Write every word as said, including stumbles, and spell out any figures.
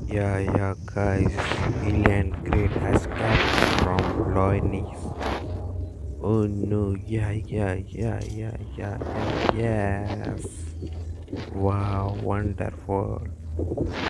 Yeah, yeah, guys. Alien Crate has captured from Loinis. Oh no, yeah, yeah, yeah, yeah, yeah, yeah, yes. Wow, wonderful.